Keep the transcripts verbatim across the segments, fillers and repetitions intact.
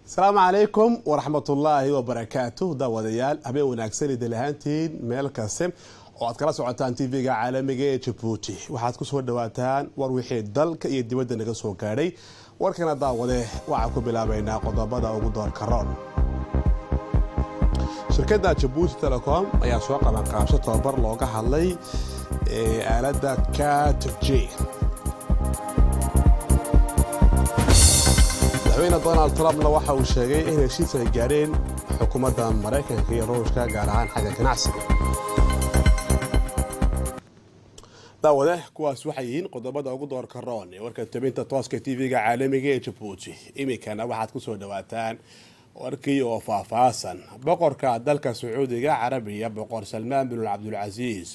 السلام عليكم ورحمة الله وبركاته داوديال هبين وناكسني دلهانتين ميل كاسم وعاد كلا سوعتان تي في عالمية جيبوتي waxaad ku soo dhawaataan war wixii dalka iyo dibadda naga soo gaaray warkana daawade waxa ku bilaabaynaa qodobada ugu doorka roon shirkadda Djibouti Telecom ayaa soo qaban qaabso tababar looga hadlay ee aaladda cat G madaxweyne Donald Trump waxa uu sheegay in heshiis ay gaareen xukuumadda Mareykanka iyo Ruushka gaar ahaan xagga ganacsiga daawade kuwaas waxay yihiin qodobada ugu doorka roon ee warka tabinta tooska T V-ga caalamiga ee Djibouti imikana waxaad ku soo dhawaataan warkii oo faahfaahsan boqorka dalka Sacuudiga Carabiga boqor Salmaan bin Abdul Aziz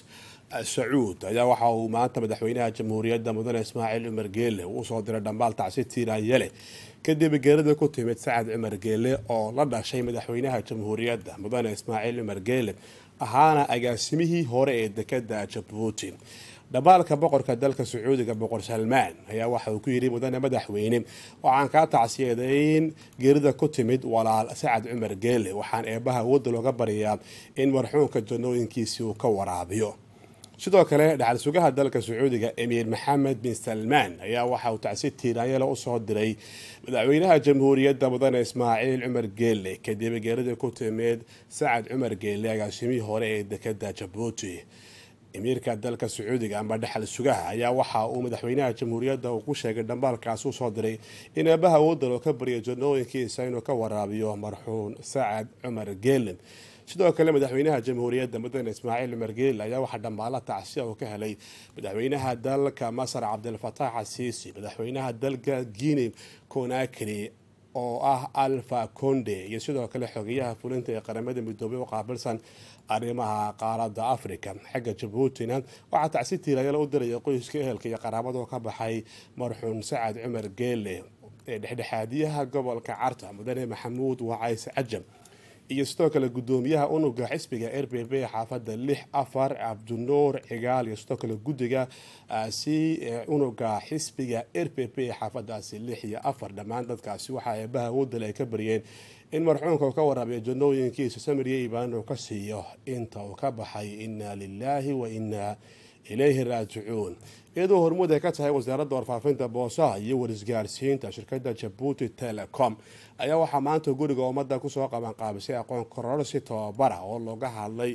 Sacuud ayaa waxa uu maanta madaxweynaha jamhuuriyadda mudane Ismaaciil Umar Geele uu soo diray dhambaal tacsi tiiraanyale kadib geerida ku timid Saad Umar Geele oo la dhashay madaxweynaha jamhuuriyadda mudane Ismaaciil Umar Geele ahaana agaasimihii hore ee dekedda Djibouti dhabaalka boqorka dalka Sacuudiga boqor Salmaan ayaa waxa uu ku yiri mudane madaxweyne waxaan ka tacsiyadeyn geerida ku timid walaal Saad Umar Geele waxaan eebaha wada looga bariyaa in marxuumka janooyinkiisa uu ka waraabiyo sidoo kale dhaxal sugaha dalka Sacuudiga Emir Mohammed bin Salman ayaa waxa uu tacsi tiiraanyale u soo diray madaxweynaha jamhuuriyadda mudane Ismaaciil Umar Geele kadib geerida ku timid Saad Umar Geele agaasimihii hore ee dekedda Djibouti Emirka dalka Sacuudiga ama dhaxal sugaha ayaa waxa uu madaxweynaha jamhuuriyadda uu ku sheegay dambaalkaas uu soo diray in eebaha wadda loo ka bariyo janooyinkiisa inuu ka waraabiyo marxuum Saad Umar Geele sidoo kale madaxweynaha jamhuuriyadda mudane Ismaaciil Umar Geele ayaa waxa dhammaala tacsiya uu ka helay madaxweynaha dalka Masar Abdel Fattah al-Sisi madaxweynaha dalka Guinea Conakry oo ah Alpha Conde iyo sidoo kale xogayaha fulinta ee qaramada midoobay oo qaabilsan arrimaha qaaradda Afrika xagga Djiboutina waxa tacsi tiiraanyale u diray qoyska ehelka iyo qaraabada ka baxay marxuum Saad Umar Geele ee dhexdhexaadiyaha gobolka Carta mudane Maxamuud Wacays Cajam iyo sidoo kale gudoomiyaha unuga xisbiga R P P xaafadda lix afar Abdunuur Cigaal iyo sidoo kale gudiga si unuga xisbiga R P P xaafaddaasi lix iyo afar dhammaan dadkaasi waxa ay baha wadal ay ka bariyeen in marxuumka uu ka waraabiyo janooyinkiisa samiriye ibaan uu ka siiyo inta uu ka baxay inna lillahi wa inna ilayhi raaji'uun iyadoo hormuud ay ka tahay wasaaradda warfaafinta boosaha iyo warisgaarsiinta shirkadda Djibouti Telecom ayaa waxa maanta guriga ummadda ku soo qaban qaabisay aqoon kororsi tababar oo looga hadlay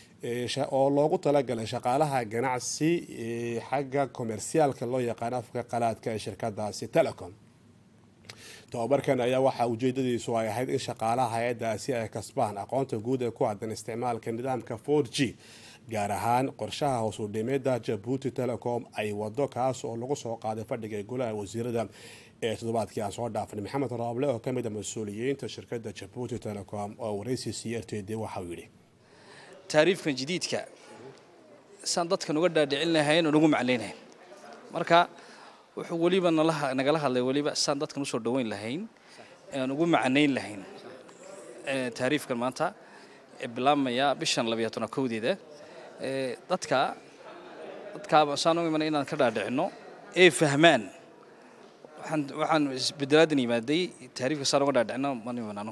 oo loogu talagalay shaqaalaha ganacsi xagga commercialka loo yaqaan afka qalaadka ee shirkaddaasi Telecom tababarkan ayaa waxa ujeedadiisu ay ahayd in shaqaalaha hay'addaasi ay kasbaan aqoonta guud ee ku aadan isticmaalka nidaamka four G gaar ahaan qorshaha hoos u dhimida Djibouti Telecom ay wado kaas oo lagu soo qaaday fadhiga golaha wasiirada ee toddobaadkii aan soo dhaafnay Maxamed Raable oo ka mid ah mas'uuliyiinta shirkadda Djibouti Telecom oo wareysi C R T D waxa uu yiri taariifkan jadiidka san dadkan uga dhaadhicin lahayn oo ugu macleynay marka wuxuu waliba nagala hadlay waliba san dadkan u soo dhaweyn lahayn aan ugu macneyn lahayn ee taariifkan maanta ee bilaabmaya bishan laba iyo toban kowdeeda ee dadka dadka saan u iman inaan ka dhaadhicino ee fahmaan waxaan waxaan isbedeladan yimaaday taariifka saan uga dhaadhicino ma nimanano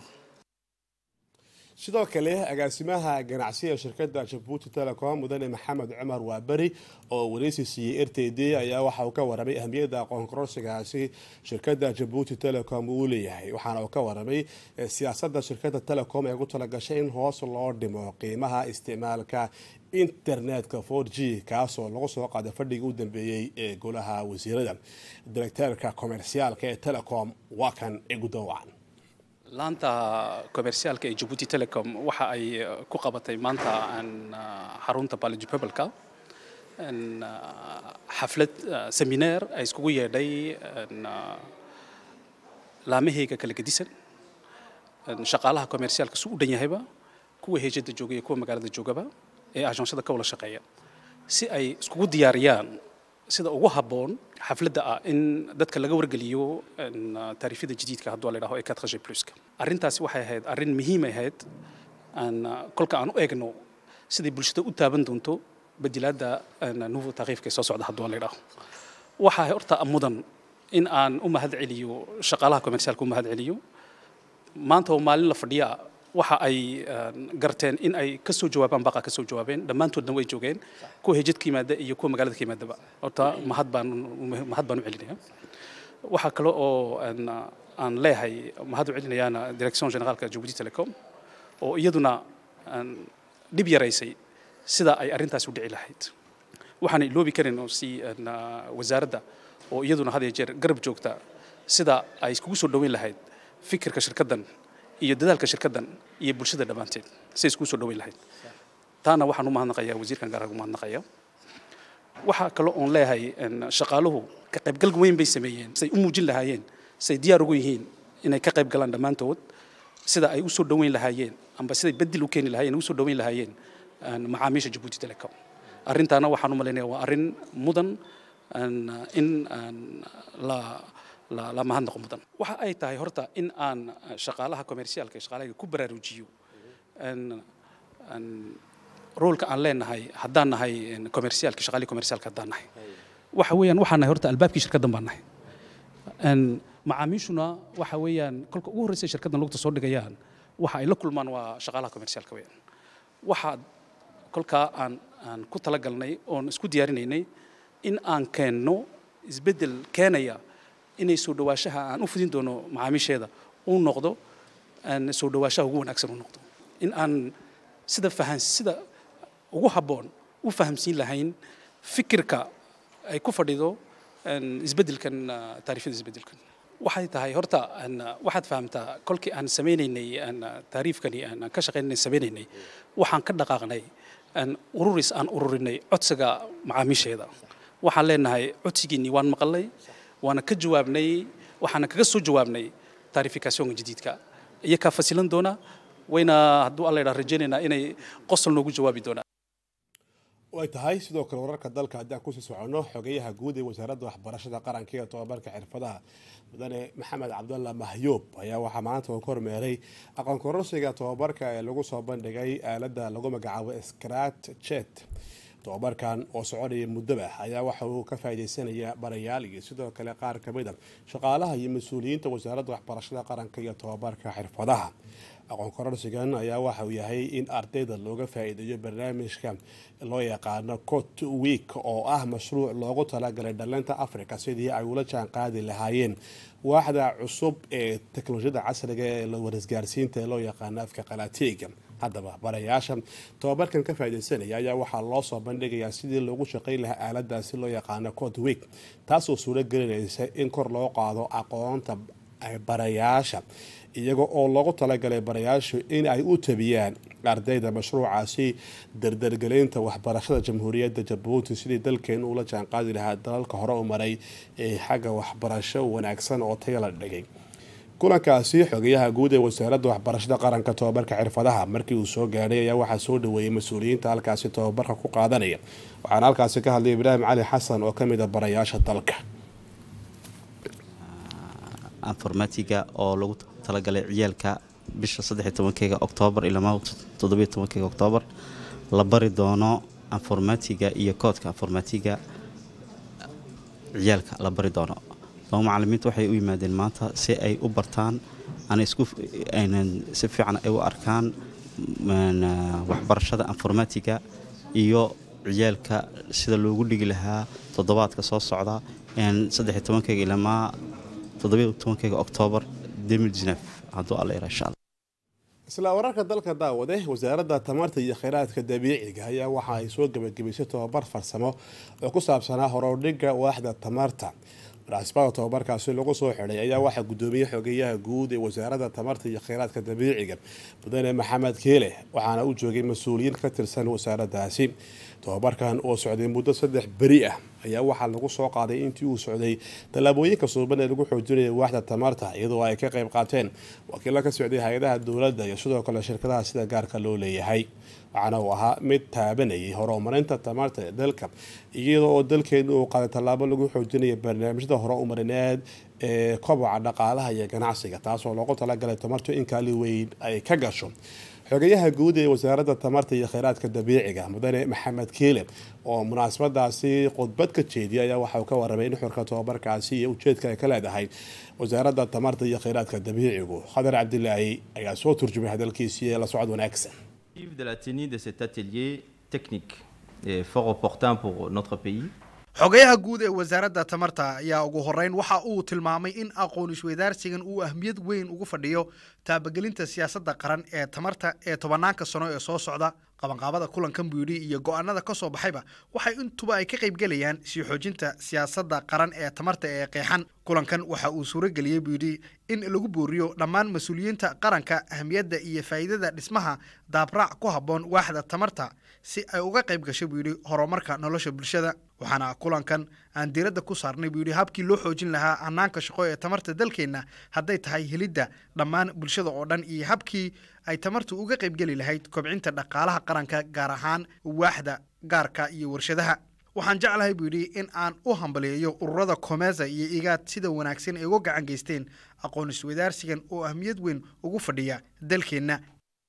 sidoo kale agaasimaha ganacsiga shirkadda Djibouti Telecom mudane Maxamed Cumar Waabari oo wareysi siiyay R T D ayaa waxa uu ka warramay ahmiyadda aqoon kororsigaasi shirkadda Djibouti Telecom uu leeyahay waxaana uu ka warramay siyaasadda shirkadda Telecom ee ugu talagashay in hoos loo dhimo qiimaha isticmaalka internetka four G kaas oo lagu soo qaaday fadhigii u dambeeyay ee golaha wasiirada directorka commercialka ee Telecom waa kan ugu dawaan laanta commercialka ee Djibouti Telecom waxa ay ku qabatay maanta aan xarunta College Publica aan xaflad seminar ay iskugu yeedhay laamahayga kala gedisan shaqaalaha commercialka suu dhan yahayba kuwa heejada joogay kuwa magaalada joogaba ee agencyada ka wada shaqeeya si ay iskugu diyaariyaan sida ugu haboon xafladda ah in dadka laga wargeliyo taariifada jadiidka haddii la yiraahdo ee quatre G plus ka arintaasi waxay ahayd arin muhiim ah ahayd aan kolka aan u eegno sidii bulshada u taaban doonto bedelaada nuuvo taariifka soo socda haddii la yiraahdo waxa horta mudan in aan u mahad celiyo shaqaalaha commercialka u mahad celiyo maanta oo maalin la fadhiya waxa ay garteen in ay ka soo jawaabaan baqa ka soo jawaabeen dhammaantoodna way joogeen kuwa hejad ka yimaada iyo kuwa magaalada ka yimaadaba horta mahad baan mahad baan u celinayaa waxa kale oo aan leeyahay mahad u celinayaana direction generaalka Djibouti Telecom oo iyaduna dib yaraysay sida ay arrintaas u dhici lahayd waxaan iloobi karin oo si wasaaradda oo iyaduna had iyo jeer garab joogta sida ay iskugu soo dhaweyn lahayd fikirka shirkaddan iyo dadaalka shirkaddan iyo bulshada dhammaanteed si iskugu soo dhaweyn lahayd taana waxaan u mahadnaqayaa wasiirkan gaar ahaan u mahadnaqayaa waxa kale oo leeyahay shaqaaluhu ka qaybgal weyn bay sameeyeen say u muujin lahaayeen say diyaar ugu yihiin inay ka qayb galaan dhammaantood sida ay u soo dhaweyn lahaayeen amba siday bedel u keeni lahaayeen u soo dhaweyn lahaayeen macaamiisha Djibouti Telecom arrintaana waxaan u maleynayaa waa arrin mudan in la la la mahadnaqo mudan waxa ay tahay horta in aan shaqaalaha commercialka shaqaalaha ku baraarujiyo an an roolka aan leenahay haddaan nahay commercialka shaqaalaha commercialka haddaan nahay waxa weeyaan waxaan nahay horta albaabkii shirkaddan baan nahay an macaamiishuna waxa weeyaan kolka ugu horreysay shirkaddan lugta soo dhigayaan waxa ay la kulmaan waa shaqaalaha commercialka weeyaan waxa kolka aan aan ku talagalnay oon isku diyaarinaynay in aan keenno isbedel keenaya inay soo dhawaashaha aan u fudin doono macaamiisheeda uu noqdo aan soo dhawaashaha ugu wanaagsan uu noqdo in aan sida fahan sida ugu habboon u fahamsiin lahayn fikirka ay ku fadhido isbedelkan taariifyada isbedelkan waxay tahay horta waxaad fahamtaa kolkii aan sameynaynay taariifkani aan ka shaqeynay sameynaynay waxaan ka dhaqaaqnay ururis aan ururinay codsiga macaamiisheeda waxaan leenahay codsigiinii waan maqalnay waana ka jawaabnay waxaana kaga soo jawaabnay taariifikaasyoonka jadiidka iyo ka fasilan doona wayna hadduu alla yidhaa rajaynaynaa inay qosol noogu jawaabi doonaan way tahay sidoo kale wararka dalka haddii aan kusii soconno xogeyaha guud ee wasaaradda waxbarashada qaranka iyo tobabarka xirfadaha mudane maxamed cabdulla mahyuub ayaa waxaa maanta uu ka hormeeray aqoon kororsiga tobabarka ee lagu soo bandhigay aaladda lagu magacaabo scratch chat tobabarkan oo soconaya muddoba ayaa waxa uu ka faa'iideysanaya barayaal iyo sidoo kale qaar ka mid a shaqaalaha iyo mas-uuliyiinta wasaaradda waxbarashada qaranka iyo tobabarka xirfadaha aqoon kororsigan ayaa waxa uu yahay in ardayda looga faa'iideeyo barnaamijka loo yaqaano cot week oo ah mashruuc loogu talagalay dhalinta Afrika sidii ay ula jaan qaadi lahaayeen waaxda cusub ee teknolojiyada casriga ee la warisgaarsiinta ee loo yaqaano afka qalaatiga haddaba barayaasha tobabarkan ka faa'iideysanaya ayaa waxaa loo soo bandhigayaa sidii loogu shaqayn lahaa aaladaasi loo yaqaano cot week taasoo suuro gelinaysa in kor loo qaado aqoonta barayaasha iyaga oo loogu talagalay barayaashu in ay u tabiyaan ardayda mashruucaasi dardargelinta waxbarashada jamhuuriyadda Djibouti sidii dalkeenu ula jaan qaadi lahaa dalalka hore u maray ee xagga waxbarasho wanaagsan oo tayo la dhigay kulankaasi xogeyaha guud ee wasaaradda waxbarashada qaranka tobabarka xirfadaha markii uu soo gaaray ayaa waxaa soo dhaweeyay mas-uuliyiinta halkaasi tobabarka ku qaadanaya waxaana halkaasi ka hadlay Ibraahim Cali Xasan oo ka mid ah barayaasha dalka informatiga oo lagu talagalay ciyaalka bisha saddex iyo tobankeega Oktoobar ilaa toddoba iyo tobankeega Oktoobar la bari doono informatiga iyo koodka informatiga ciyaalka la bari doono oo macallimiintu waxay u yimaadeen maanta si ay u bartaan aan isku aynan si fiican ay u arkaan waxbarashada informatiga iyo ciyaalka sida loogu dhigi lahaa toddobaadka soo socda in saddex iyo tobankeega ilaa toddoba iyo tobankeega Oktoobar hadduu alla yara insha Allah isla wararka dalka daawade wasaaradda tamarta iyo kheyraadka dabiiciga ayaa waxa ay soo gabagabaysay tobabar farsamo oo ku saabsanaa horudhiga waaxda tamarta raasbada tobabarkaasi lagu soo xiray ayaa waxa gudoomiyay xogeyaha guud ee wasaaradda tamarta iyo kheyraadka dabiiciga mudane maxamed keele waxaana uu joogay mas-uuliyiin ka tirsan wasaaraddaasi tobabarkan oo socday muddo saddex beri ah ayaa waxaa lagu soo qaaday intii uu socday tallaabooyinka suuban ee lagu xoojinayay waaxda tamarta iyadoo ay ka qayb qaateen wakiilo ka socday hay-adaha dowladda iyo sidoo kale shirkadaha sida gaarka loo leeyahay waxaana uu ahaa mid taabanayay horumarinta tamarta ee dalka iyadoo oo dalkeenu uu qaaday tallaabo lagu xoojinaya barnaamijyada horumarineed ee koboca dhaqaalaha iyo ganacsiga taasoo loogu talagalay tamartu in kaalin weyn ay ka gasho xogayaha guud ee wasaaradda tamarta iyo kheyraadka dabiiciga mudane maxamed kiile oo munaasabadaasi khudbad ka jeediyay ayaa waxa uu ka warramay in xurka tobabarkaasi iyo ujeedka ay ka leedahay wasaaradda tamarta iyo kheyraadka dabiicigu khadar cabdilaahi ayaa soo turjumay hadalkiisii ee la socod wanaagsan. De la tenue de cet atelier technique est fort opportun pour notre pays. xogayaha guud ee wasaaradda tamarta ayaa ugu horeyn waxa uu tilmaamay in aqoon isweydaarsigan uu ahmiyad weyn ugu fadhiyo taabagelinta siyaasadda qaran ee tamarta ee tobanaanka sano ee soo socda. qabanqaabada kulankan buu yidhi iyo go-aanada ka soo baxayba waxay intuba ay ka qayb gelayaan sii xoojinta siyaasadda qaran ee tamarta ee qeexan. kulankan waxa uu suurageliyey buu yidhi in lagu booriyo dhammaan mas-uuliyiinta qaranka ahmiyadda iyo faa'iidada dhismaha daabraac ku habboon waaxda tamarta si ay uga qayb gashay buu yidhi horumarka nolosha bulshada. waxaana kulankan aan diiradda ku saarnay buu yidhi habkii loo xoojin lahaa hanaanka shaqo ee tamarta dalkeenna hadday tahay helidda dhammaan bulshada oo dhan iyo habkii ay tamartu uga qaybgeli lahayd kobcinta dhaqaalaha qaranka gaar ahaan waaxda gaarka iyo warshadaha. waxaan jeclahay buu yidhi in aan u hambaliyeeyo ururada Comesa iyo igaad sida wanaagsan ay uga gacan geysteen aqoon isweydaarsigan oo ahmiyad weyn ugu fadhiya dalkeenna.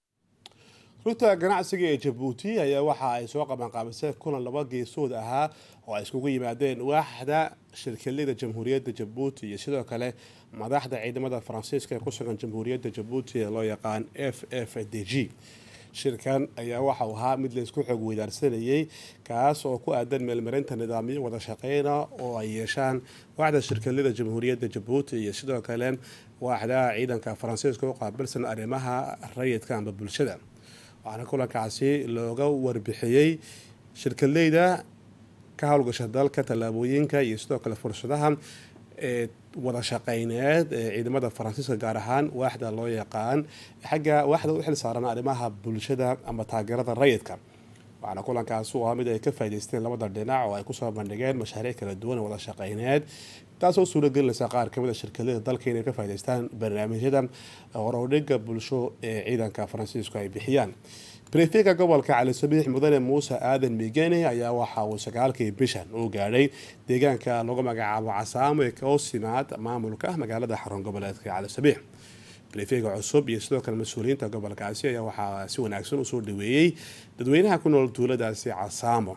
rugta ganacsiga ee Djibouti ayaa waxa ay soo qabanqaabisay kulan laba geesood ahaa oo ay iskugu yimaadeen waaxda shirkadda Jamhuuriyadda Djibouti iyo sidoo kale madaxda ciidamada Faransiiska ee ku sugan Jamhuuriyadda Djibouti ee loo yaqaan F F D G. shirkan ayaa waxa uu ahaa mid la isku xog weydaarsanayay kaas oo ku aadan meelmarinta nidaamyo wada shaqeyna oo ay yeeshaan waaxda shirkadda Jamhuuriyadda Djibouti iyo sidoo kale waaxda ciidanka Faransiiska oo qaabilsan arrimaha rayidka ama bulshada. waxaana kulankaasi looga warbixiyey shirkadleyda ka howlgasha dalka tallaabooyinka iyo sidoo kale fursadaha ee wada shaqeyneed ee ciidamada Faransiiska gaar ahaan waaxda loo yaqaan xagga waaxda u xil saaran arrimaha bulshada ama taageerada rayidka. waxaana kulankaas uu ahaa mid ay ka faa'iideysteen labada dhinac oo ay kusoo bandhigeen mashaariic kala duwan oo wada shaqeyneed taasoo suuragelinaysa qaar kamid a shirkadada dalka inay ka faa'iideystaan barnaamijyada horodhiga bulsho ee ciidanka Faransiisku ay bixiyaan. بريفيكا قبل كعلي صبيح مدن موسى آدم ميجاني أيا وحا وسقالكي بيشان وقالي ديجان كلغة مجا عصام وكوسيمات مامولكه مجال حرون قبل كعلي صبيح بريفيكا عصب يسلوك المسؤولين تقبل كعسيا يا وحا سوى ناكسون وصول دويي دوينها كنا التولد داسي عصامه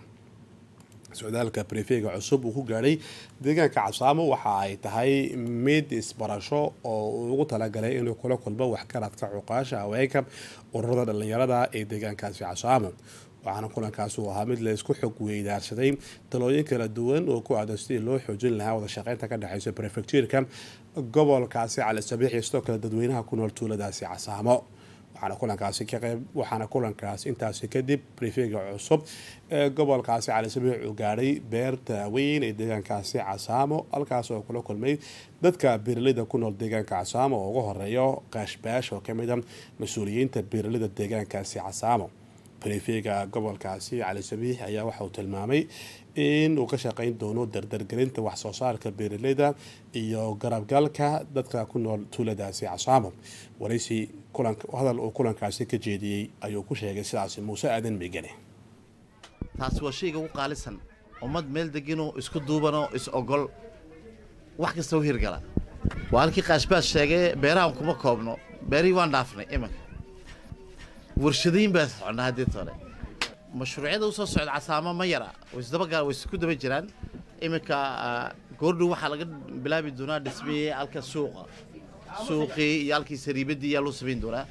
سودالka بريفيكا عصب وهو قالي deegaanka casaamo waxa ay tahay mid isbarasho oo ugu talagalay inuu kula kulmo wax ka radka cuqaasha haweenka ururada dhalinyarada ee deegaankaasi casaamo. waxaana kulankaas uu ahaa mid la isku xog weydaarsaday talooyin kala duwan oo ku aadan sidii loo xoojin lahaa wada shaqeynta ka dhexeysa prefecture-ka gobolkaasi Cali Sabiix iyo sidoo kale dadweynaha ku nool tuuladaasi casaamo. waxaana kulankaasi ka qayb waxaana kulankaas intaasi kadib briefing cusub ee gobolkaasi Cali Sabiix uu gaaray beerta weyn ee deegaankaasi casaamo halkaas oo kula kulmay dadka beeraleyda ku nool deegaanka casaamo oo ugu horeeyo qashbaash oo kamid ah mas'uuliyiinta beeraleyda deegaankaasi casaamo. بريفيكا قبل كاسي على سبيح أيها واحد تلمامي إن وكشا قين دونو دردر جرينت وحصوصار كبير ليدا إيو قرب قالك دتك كنا تولد سي عصامهم وليسي كلن هذا الكلن كاسي كجدي أيو كشة جساس موسى آدم بيجني. تاسو شيء جو قالسن ومد ميل دقينو إسكو دوبانو إس أقول واحد يسوي هرجلا وهالكي قاشباش شيء بيرام كم كابنو بيري وان دافني إما ورشدين بس عنا هذه الطريقة مشروعي ده وصل صعد عصامة ما يرى ويسدبقى ويسكود بجيران إمك كوردو وحلقة بلا بدونا دسمي على السوق سوقي يالكي سري بدي يالو سبين دولا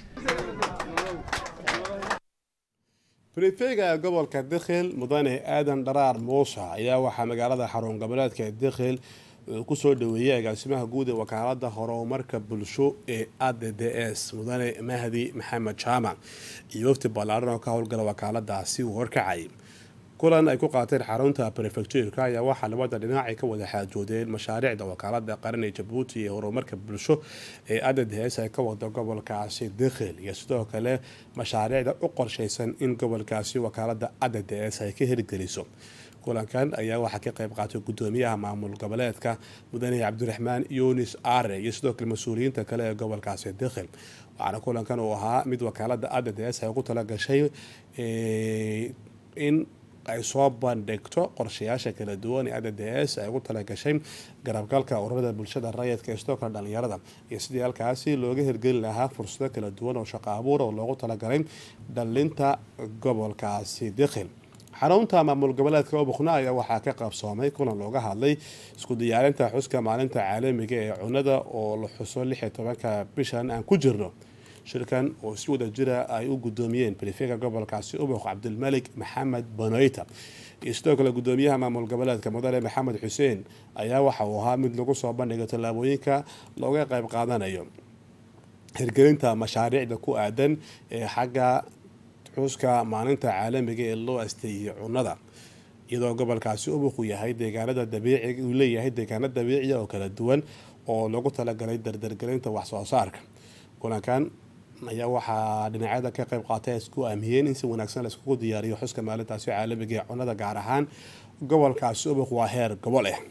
بريفيكا قبل كدخل مدانه آدم درار موسى يا وحى مقالة حرون قبلات كدخل kusoo dhaweeyay agaasimaha guud ee wakaalada horumarka bulsho ee A D D S mudane Mahdi Maxamed Jaamac iyo wafdi ballaaran oo ka howlgala wakaaladaasi uu horkacay. kulan ay ku qaateen xarunta prefecture-ka ayaa waxa labada dhinac ay ka wada xaajoodeen mashaariicda wakaalada qaran ee Djibouti ee horumarka bulsho ee A D D S ay ka wada gobolkaasi dakhil iyo sidoo kale mashaariicda u qorsheysan in gobolkaasi wakaalada A D D S ay ka hirgeliso. kulankan ayaa waxa ka qayb qaatay gudoomiyaha maamul goboleedka mudane Cabdiraxmaan Yunis Aare iyo sidoo kale mas'uuliyiinta kale ee gobolkaasi dakhil. waxaana kulankan uu ahaa mid wakaalada A D D S ay ugu tala gashay in ay soo bandhigto qorshayaasha kala duwan ee A D D S ay ugu talagashay garabgalka ururada bulshada rayidka ee sidoo kale dhalinyarada iyo sidii halkaasi looga hirgelin lahaa fursado kala duwan oo shaqo abuur oo loogu talagalay dhalinta gobolkaasi Dikhil. xarunta maamul goboleedka Oboqna ayaa waxaa ka qabsoomay kulan looga hadlay isku diyaarinta xuska maalinta caalamiga ee cunnada oo la xuso lix iyo tobanka bishan aan ku jirno. shirkan oo si wada jira ay u gudoomiyeen prefega gobolkaasi Oboq Cabdilmalik Maxamed Banoita iyo sidoo kale gudoomiyaha maamul goboleedka Mudane Maxamed Xuseen ayaa waxa uu ahaa mid lagu soo bandhigay tallaabooyinka looga qayb qaadanayo hirgelinta mashaariicda ku aadan ee xagga xuska maalinta caalamiga ee loo asteeyay cunnada iyadoo gobolkaasi Oboq uu yahay deegaanada dabiiciga uu leeyahay deegaano dabiici oo kala duwan oo lagu talagalay dardargelinta wax soo saarka. kulankan ayaa waxaa dhinacyada ka qayb qaatay isku aamiyeen in si wanaagsan la isku diyaariyo xuska maalintaasi caalamiga ee cunnada gaar ahaan gobolkaasi Oboq waa heer gobol ah.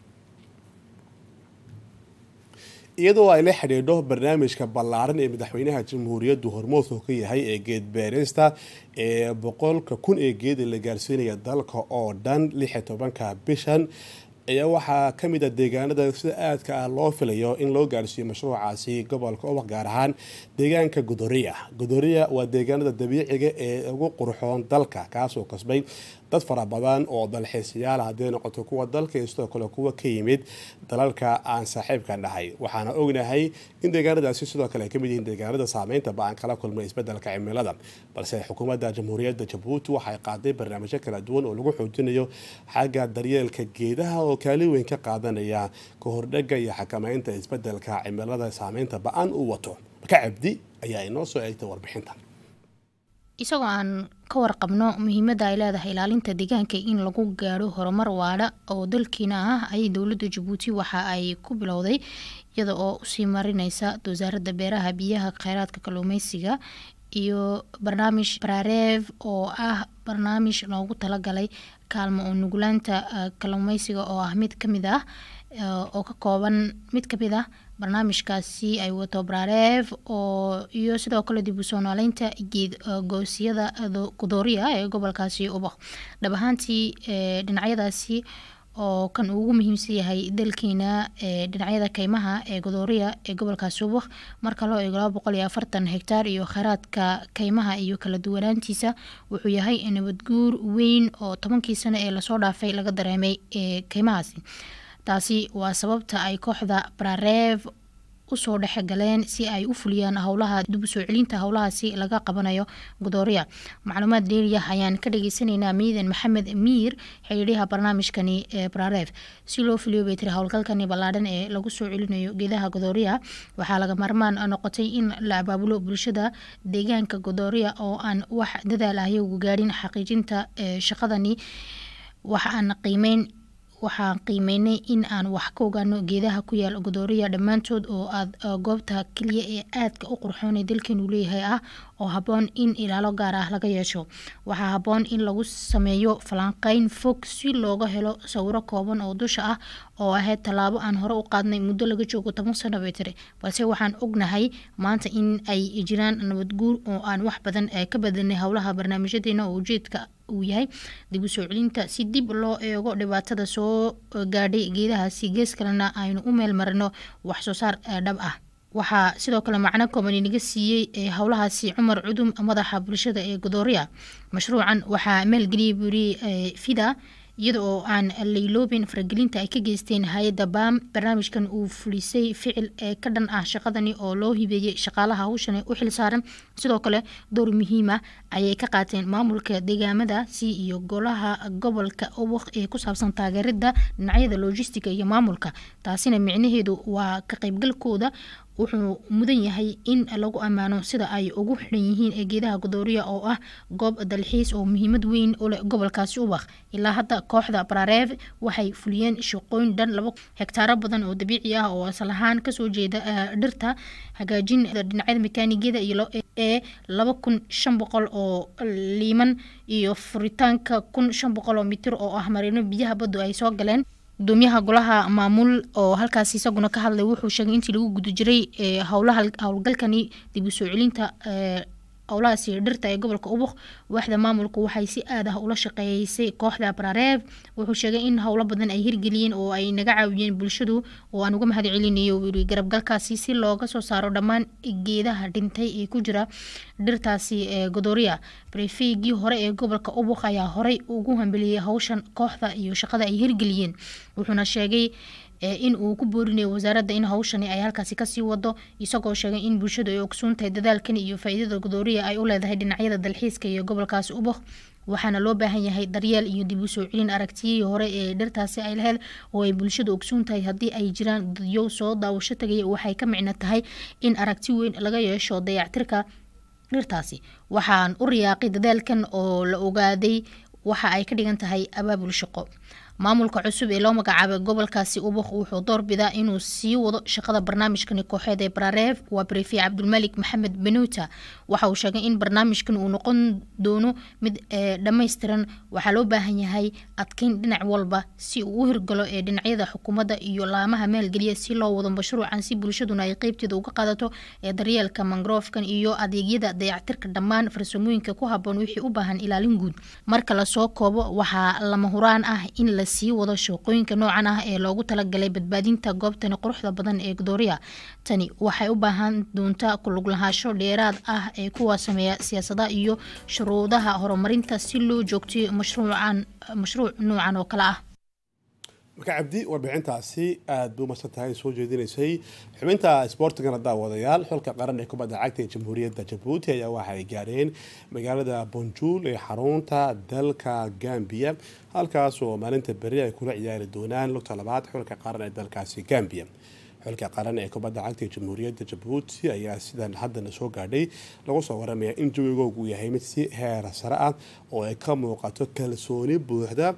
iyadoo ay la xidhiidho barnaamijka ballaaran ee madaxweynaha jamhuuriyadda hormuudka ka yahay ee geed beerista ee boqolka kun ee geed la gaarsiinaya dalka oo dhan lix iyo tobanka bishan ayaa waxaa ka mid ah deegaanada sida aadka ah loo filayo in loo gaarsiiyo mashruucaasi gobolka Oboq gaar ahaan deegaanka Godoriya. Godoriya waa deegaanada dabiiciga ee ugu qurxoon dalka kaasoo kasbay dad fara badan oo dalxiisayaal haddii noqoto kuwa dalka iyo sidoo kale kuwa ka yimid dalalka aan saaxiibka nahay. waxaana ognahay in deegaanadaasi sidoo kale ay ka mid yihiin deegaanada saameynta ba'an kala kulmay isbedelka cimilada balse xukuumadda jamhuuriyadda Jabuuti waxay qaaday barnaamijyo kala duwan oo lagu xoojinayo xagga daryeelka geedaha oo kaalin weyn ka qaadanaya ka hordhaga iyo xakamaynta isbedelka cimilada saameynta ba'an u wato. Marka Cabdi ayaa inoo soo eegtay warbixintan. isagoo aan ka warqabno muhiimadda ay leedahay ilaalinta deegaanka in lagu gaaro horumar waara oo dalkiina ah ay dowladda Jabuuti waxa ay ku bilowday iyada oo usii marinaysa wasaaradda beeraha biyaha kheyraadka kalluumeysiga iyo barnaamij Prarev oo ah barnaamij loogu talagalay kaalmo oo nuglaanta kalluumeysiga oo ah mid kamid ah oo ka kooban mid kamid ah barnaamijkaasi ay wato Prarev oo iyo sidoo kale dib u soo noolaynta geed goosiyada Godoriya ee gobolkaasi Oboq. dhab ahaantii dhinacyadaasi oo kan ugu muhiimsan yahay dalkeena dhinacyada kaymaha ee Godoriya ee gobolkaasi Oboq marka loo eego laba boqol iyo afartan hektaar iyo kheyraadka kaymaha iyo kala duwanaantiisa wuxuu yahay nabad guur weyn oo tobankii sano ee lasoo dhaafay laga dareemay kaymahaasi. taasi waa sababta ay kooxda Prarev usoo dhexgaleen si ay u fuliyaan howlaha dib u soo celinta howlahaasi laga qabanayo Godoriya. macluumaad dheeriya ayaan ka dhageysanaynaa Miidan Maxamed Miir xiriiriyaha barnaamijkani ee Prarev si loo fuliyo beetri howlgalkani ballaaran ee lagu soo celinayo geedaha Godoriya. waxaa laga marmaan noqotay in la abaabulo bulshada deegaanka Godoriya oo aan wax dadaal ah ugu gaarin xaqiijinta shaqadani. waxaan qiimeyn waxaan qiimeynay in aan wax ka ogaano geedaha ku yaal Godoriya dhammaantood oo aad goobta kaliya ee aadka u qurxoon ee dalkeenu leeyahay ah oo habboon in ilaalo gaar ah laga yeesho. waxaa habboon in lagu sameeyo falanqeyn fog si looga helo sawiro kooban oo dusha ah oo ahayd tallaabo aan hore u qaadnay muddo laga joogo toban sano beetri balse waxaan ognahay maanta in ay jiraan nabad guur oo aan wax badan ka badanay howlaha barnaamijyadeena oo ujeedka uu yahay dib u soo celinta si dib loo eego dhibaatada soo gaadhay geedahaasi gees kalena aynu u meel marino wax soo saar dhab ah. waxaa sidoo kale macno kooban inaga siiyey howlahaasi Cumar Cudum madaxa bulshada ee Godoriya. mashruucan waxaa maalgeliyay buri Fida iyada oo aan layloobin faragelinta ay ka geysteen hay'adda B A M. barnaamijkan uu fulisay ficil ee ka dhan ah shaqadani oo loo hibeeyay shaqaalaha hawshan u xil saaran. sidoo kale door muhiim ah ayay ka qaateen maamulka deegaamada si iyo golaha gobolka Oboq ee ku saabsan taageerada dhinacyada logistiga iyo maamulka. taasina micnaheedu waa ka qaybgalkooda wuxuu mudan yahay in lagu ammaano sida ay ugu xiran yihiin ee geedaha Godoriya oo ah goob dalxiis oo muhiimad weyn u leh gobolkaasi Oboq. ilaa hadda kooxda Prarev waxay fuliyeen shaqooyin dhan laba hektaar badan oo dabiici ah oo asal ahaan ka soo jeeda dhirta hagaajin dhinacyada mekaanigada iyo ee laba kun shan boqol oo liiman iyo furitaanka kun shan boqol oo mitir oo ah marino biyaha baddu ay soo galeen. gudoomiyaha golaha maamul oo halkaas isaguna ka hadlay wuxuu sheegay intii lagu guda jiray howlaha howlgalkani dib u soo celinta howlahaasi dhirta ee gobolka Ubuk waaxda maamulku waxay si aad ah ula shaqeeysay kooxda Brarev wuxuu sheegay in howlo badan ay hirgeliyeen oo ay naga caawiyeen bulshadu oo aan uga mahadcelinayo wili garabgalkaasi si looga soo saaro dhammaan geedaha dhintay ee ku jira dhirtaasi ee Godoria prefigii hore ee gobolka Ubuk ayaa horey ugu hambaliyay hawshan kooxda iyo shaqada ay hirgeliyeen wuxuuna sheegay in uu ku boorinayo wasaaradda in hawshani ay halkaasi ka sii wado isagoo sheegay in bulshadu ay ogsoontahay dadaalkan iyo faa'iidada Godoria ay u leedahay dhinacyada dalxiiska iyo gobolkaas Ubuk waxaana loo baahan yahay daryeel iyo dib u soo celin aragtiyii hore ee dhirtaasi ay lahayd oo ay bulshadu ogsoontahay haddii ay jiraan dadyo soo daawasho tagay waxay ka micno tahay in aragti weyn laga yeesho dayactirka dhirtaasi waxaan u riyaaqay dadaalkan oo la ogaaday waxa ay ka dhigan tahay abaabul shaqo maamulka cusub ee loo magacaabay gobolkaasi Ubuk wuxuu doorbidaa inuu sii wado shaqada barnaamijkan kooxeed ee Brarev waa Prefect Abdulmalik Maxamed Benuta waxa uu sheegay in barnaamijkan uu noqon doono mid dhameystiran waxa loo baahan yahay adkeyn dhinac walba si uu u hirgalo ee dhinacyada xukuumadda iyo laamaha maalgeliya si loo wado mashruucan si bulshaduna ay qaybteeda uga qaadato ee daryeelka mangrovekan iyo adeegyada dayactirka dhammaan farsamooyinka ku habboon wixii u baahan ilaalin guud marka la soo koobo waxa lama huraan ah in la sii wado shaqooyinka noocan ah ee loogu talagalay badbaadinta goobtan quruxda badan ee Godoria tani waxay u baahan doontaa ku lug lahaansho dheeraad ah ee kuwa sameeya siyaasadda iyo shuruudaha horumarinta si loo joogteeyo mashruucan mashruuc noocan oo kala ah marka cabdi warbixintaasi aad buu marsan tahay soo jeedinaysay xubinta isboortigana daawadayaal xulka qaran ee kubadda cagta ee jamhuuriyadda Djibouti ayaa waxay gaareen magaalada Banjul ee xarunta dalka Gambia halkaas oo maalinta bari ay kula ciyaari doonaan lugta labaad xulka qaran ee dalkaasi Gambia xulka qaran ee kubadda cagta ee jamhuuriyadda Djibouti ayaa sidan haddana soo gaadhay lagu soo waramaya in jawigoodu yahay mid si heer sare ah oo ay ka muuqato kalsooni buuxda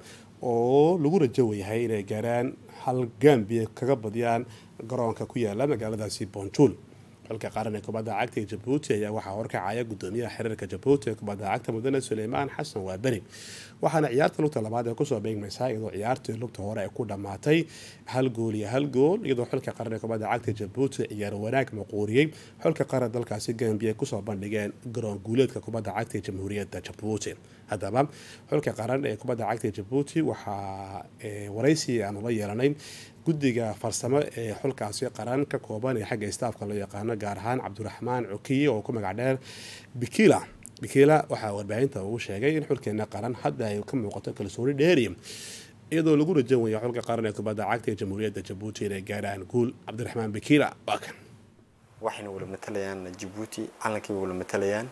oo lagu rajo yahay inay gaaraan hal Gambia kaga badiyaan garoonka ku yaala magaaladaasi Banjul xulka qaran ee kubadda cagta ee Djibouti ayaa waxaa horkacaya gudoomiyaha xiriirka Djibouti ee kubadda cagta mudane Suleymaan Xasan Waaberi waxaana ciyaarta lugta labaad ee kusoo beegmaysaa iyadoo ciyaartii lugta hore ay ku dhamaatay hal gool iyo hal gool iyadoo xulka qaran ee kubadda cagta ee Djibouti ciyaar wanaag maquuriyay xulka qaran dalkaasi Gambia kusoo bandhigeen garoon guuleedka kubadda cagta ee jamhuuriyadda Djibouti haddaba xulka qaran ee kubadda cagta ee Djibouti waxaa waraysi aan la yeelanay guddiga farsamo ee xulkaasi qaran ka kooban ee xagga staafka loo yaqaano gaar ahaan Cabdiraxmaan Cukiye oo ku magac dheer Bikila Bikila waxa warbaahinta uu sheegay in xulkeena qaran hadda ay ka muuqato kalsooni dheeri iyadoo lagu rajaynayo xulka qaran ee kubadda cagta ee jamhuuriyadda Djibouti inay gaaraan guul Cabdiraxmaan Bikila waa kan waxayna wada matalayaan Djibouti calankii wada matalayaan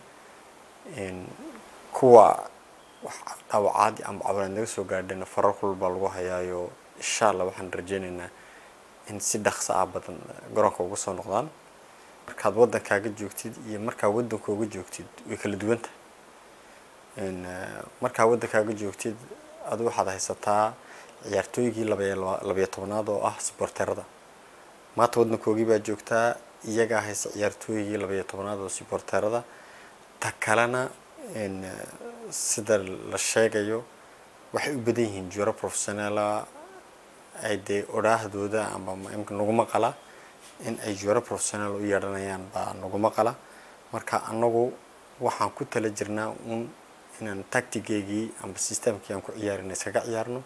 in kuwa wax dhawacaadi ama caawin naga soo gaadhayna farar kulba lagu hayaayo insha Allah waxaan rajaynaynaa in si dhaqso ah badan garoonka ugu soo noqdaan markaad wadankaaga joogtid iyo markaa wadankooga joogtid way kala duwan tahay in markaa wadankaaga joogtid aad waxaad haysataa ciyaartooygii laba iyo toban oo ah supporterada maanta wadankoogii baa joogtaa iyaga haysta ciyaartooygii laba iyo toban oo supporterada ta kalena in sida la sheegayo waxay u badan yihiin jiro professional ay de oraahdooda ama imka nagu maqala in ay jiro professional u yeelanayaan baa nagu maqala marka anagu waxaan ku tala jirnaa un inaan tactigeegii ama systemkii aan ku ciyaarinay isaga ciyaarno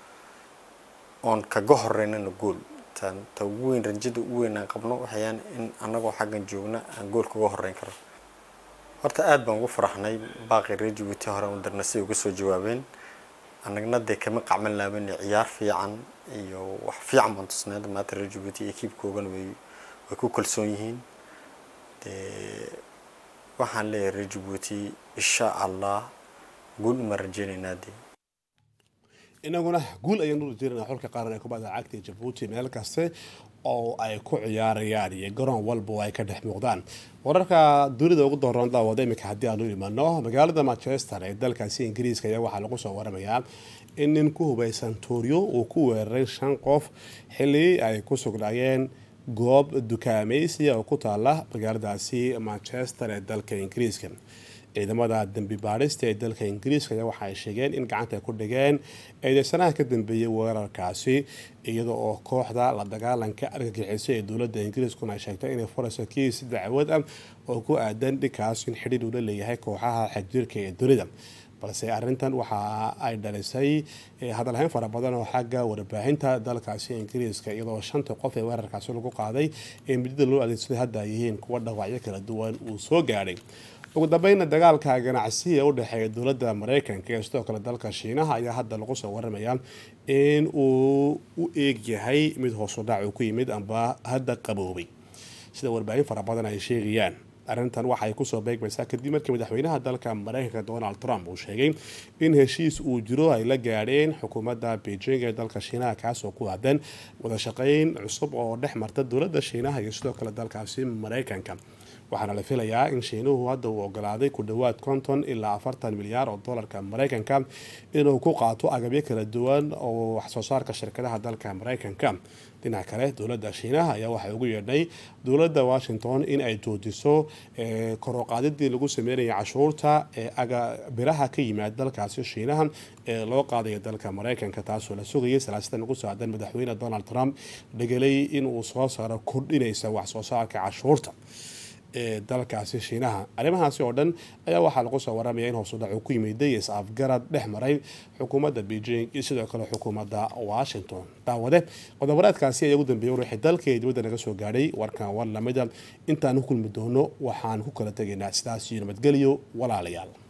on kaga horeynana gool tan ta weyn ranjada u weyn aan qabno waxayaan in anagoo xaggan joogna aan gool kaga horeyn karo horta aad baan ugu faraxnay baaqi reer Djibouti hore u darna si uga soo jawaabeen anagna de kama qacman laaban ciyaar fiican iyo wax fiican baan tusnaa maanta reer Djibouti equipe-koogan way way ku kalsoon yihiin de waxaan leeyahay reer Djibouti insha Allah gool ma rajaynaynaa de inaguna guul ayaan u rajaynaynaa xulka qaran ee kubadda cagta ee Djibouti meel kaste oo ay ku ciyaarayaan iyo garoon walba ay ka dhex muuqdaan wararka dunida ugu dooran daawada imika haddii aan u imaano magaalada Manchester ee dalkaasi Ingiriiska ayaa waxaa lagu soo waramayaa in nin ku hubaysan Torio uu ku weeraray shan qof xilli ay ku sugnaayeen goob dukaamaysi oo ku taala magaaladaasi Manchester ee dalka Ingiriiska ciidamada dambi baadhista ee dalka ingiriiska ayaa waxa ay sheegeen in gacanta ay ku dhigeen eedeysanaha ka dambeeyey weerarkaasi iyada oo kooxda la dagaalanka argagixisay ee dowladda ingiriiskuna ay sheegtay inay furayso kiis dacwad ah oo ku aadan dhinkaas in xidhiir uu la leeyahay kooxaha xagjirka ee dunida balse arrintan waxa ay dhalisay hadalhayn fara badan oo xagga warbaahinta dalkaasi ingiriiska iyadoo shanta qof ee weerarkaasi lagu qaaday ee midada loo adeegsaday hadda ay yihiin kuwa dhaawacyo kala duwan uu soo gaadhay ugu dambeynna dagaalka ganacsiga u dhexeeya dowladda maraykanka iyo sidoo kale dalka shiinaha ayaa hadda lagu soo waramayaa in uu u eeg yahay mid hoos u dhac uu ku yimid amba hadda qaboobay sida warbaahin fara badan ay sheegayaan arrintan waxay kusoo beegmaysaa kadib markii madaxweynaha dalka maraykanka donald trump uu sheegay in heshiis uu jiro ay la gaadheen xukuumadda beijing ee dalka shiinaha kaasoo ku aadan wada shaqayn cusub oo dhex marta dowladda shiinaha iyo sidoo kale dalkaasi maraykanka waxaana la filayaa in shiinuhu hadda uu ogolaaday ku dhowaad konton ilaa afartan milyaar oo dolarka maraykanka inuu ku qaato agabyo kala duwan oo waxsoo saarka shirkadaha dalka maraykanka dhinaca kale dowladda shiinaha ayaa waxay ugu yeedhay dowladda washington in ay joojiso kor u qaadidii lagu sameynaya cashuurta ee biraha ka yimaada dalkaasi shiinaha ee loo qaadayo dalka maraykanka taasoo la sugayay salaasatan ugu socdan madaxweyne donald trump dhegelay inuu soo saaro kordhinaysa waxsoo saarka cashuurta ee dalkaasi shiinaha arrimahaasi oo dhan ayaa waxaa lagu soo waramaya in hoos u dhac uu ku yimiday is-afgarad dhex maray xukuumadda beijing iyo sidoo kale xukuumadda washington daawade qodobaraadkaasi ayaa ugu dambeeyay ruuxii dalka ee dibadda naga soo gaadhay warkan war lamida intaan ku kulmi doono waxaan ku kala tegaynaa sidaas iyo nabadgelyo walaalayaal